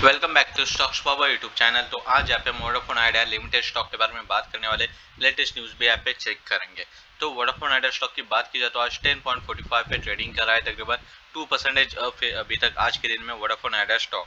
Welcome back to stocks power YouTube channel. तो आज यहाँ पे वोडाफोन आइडिया लिमिटेड स्टॉक के बारे में बात करने वाले लेटेस्ट न्यूज़ भी यहाँ पे चेक करेंगे। तो वोडाफोन आइडिया स्टॉक की बात की जाए तो आज 10.45 पे ट्रेडिंग कर रहा है, तकरीबन 2% अभी तक आज के दिन में वोडाफोन आइडिया स्टॉक।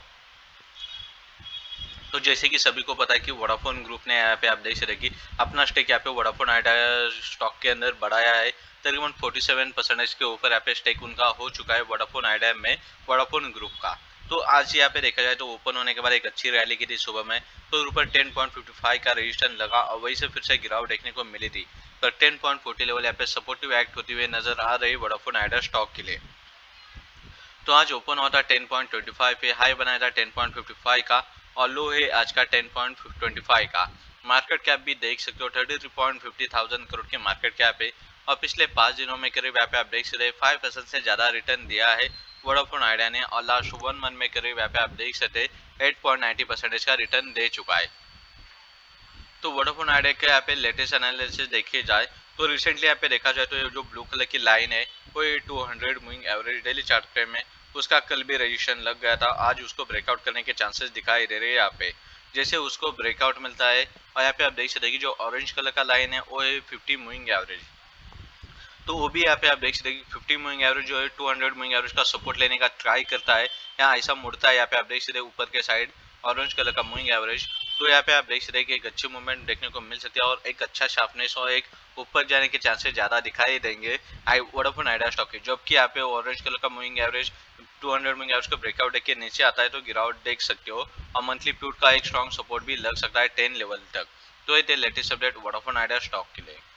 तो जैसे कि सभी को पता है कि वोडाफोन ग्रुप ने यहाँ पे आप देख सकते कि अपना स्टेक यहाँ पे वोडाफोन आइडिया स्टॉक के अंदर बढ़ाया है, तकरीबन 47% के ऊपर यहाँ पे स्टेक उनका हो चुका है वोडाफोन आइडिया में, वोडाफोन ग्रुप का। तो आज यहाँ पे देखा जाए तो ओपन होने के बाद एक अच्छी रैली की थी सुबह में, तो ऊपर 10.55 का रजिस्टेंस लगा और वहीं से फिर से गिरावट देखने को मिली थी। पर 10.40 लेवल यहाँ पे सपोर्टिव एक्ट होती हुई नजर आ रही वोडाफोन आइडिया स्टॉक के लिए। तो आज ओपन हुआ था 10.25 पे, हाई बनाया था 10.55 का और लो है आज का 10.25 का। मार्केट कैप भी देख सकते हो 33.50 थाउजेंड करोड़ के मार्केट कैप है और पिछले 5 दिनों में करीब यहाँ पे आप देख सकते 5% से ज्यादा रिटर्न दिया है वोडाफोन आइडिया ने, और लास्ट 1 मंथ में करीब यहाँ पे आप देख सकते 8.90% का रिटर्न दे चुका है। तो वोडाफोन आइडिया के यहाँ पे लेटेस्ट एनालिसिस देखी जाए तो रिसेंटली यहाँ पे देखा जाए तो ये जो ब्लू कलर की लाइन है वो 200 moving average daily chart frame में उसका कल भी रजिस्ट्रेशन लग गया था, आज उसको ब्रेकआउट करने के चांसेस दिखाई दे रहे हैं यहाँ पे। जैसे उसको ब्रेकआउट मिलता है और यहाँ पे आप देख सकते हैं कि जो ऑरेंज कलर का लाइन है वो है 50 मूविंग एवरेज, तो वो भी यहाँ पे आप देख सकते हैं कि 50 मूविंग एवरेज जो है 200 मूविंग एवरेज का सपोर्ट लेने का ट्राई करता है, यहाँ ऐसा मुड़ता है। यहाँ पे आप देख सकते हैं ऊपर के साइड ऑरेंज कलर का मूविंग एवरेज, तो यहाँ पे आप देख सकते हैं कि एक अच्छी मूवमेंट देखने को मिल सकती है और एक अच्छा शार्पनेस और एक ऊपर जाने के चांसेस ज्यादा दिखाई देंगे वोडाफोन आइडिया स्टॉक के। जबकि यहाँ पे ऑरेंज कलर का मूविंग एवरेज 200 मूविंग एवरेज का ब्रेकआउट देख नीचे आता है तो गिरावट देख सकते हो और मंथली प्यूट का एक स्ट्रॉन्ग सपोर्ट भी लग सकता है 10 लेवल तक। तो ये थे latest update Vodafone Idea stock के लिए।